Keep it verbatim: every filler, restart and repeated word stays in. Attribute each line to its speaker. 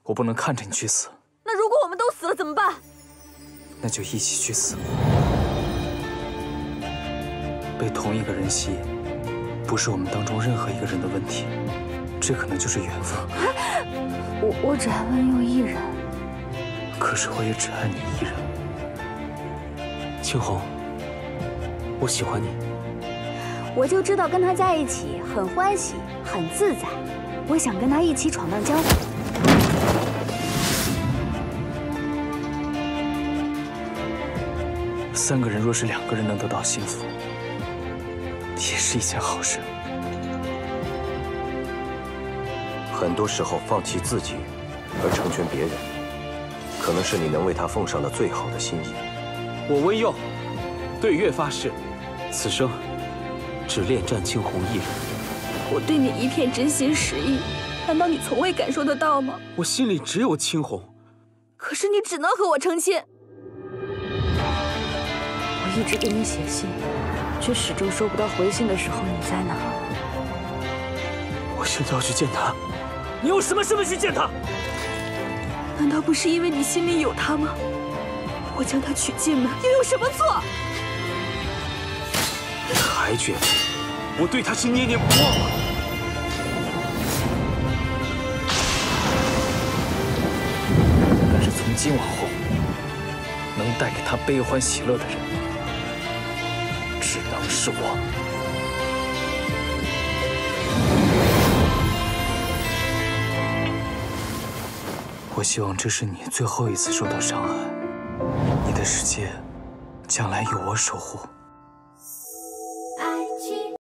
Speaker 1: 我不能看着你去死。
Speaker 2: 那如果我们都死了怎么办？
Speaker 1: 那就一起去死。被同一个人吸引，不是我们当中任何一个人的问题，这可能就是缘分。
Speaker 2: 我我只爱温佑一人，
Speaker 1: 可是我也只爱你一人。
Speaker 3: 青红，我喜欢你。
Speaker 2: 我就知道跟他在一起很欢喜，很自在。我想跟他一起闯荡江湖。
Speaker 1: 三个人若是两个人能得到幸福，也是一件好事。
Speaker 4: 很多时候，放弃自己而成全别人，可能是你能为他奉上的最好的心意。
Speaker 3: 我温佑对月发誓，此生只恋战青红一人。
Speaker 2: 我对你一片真心实意，难道你从未感受得到吗？
Speaker 3: 我心里只有青红，
Speaker 2: 可是你只能和我成亲。我一直给你写信，却始终收不到回信的时候，你在哪儿？
Speaker 3: 我现在要去见他。你有什么身份去见他？
Speaker 2: 难道不是因为你心里有他吗？我将他娶进门，又有什么错？
Speaker 3: 你还觉得我对他是念念不忘吗？
Speaker 1: 但是从今往后，能带给他悲欢喜乐的人，只能是我。我希望这是你最后一次受到伤害，你的世界将来有我守护。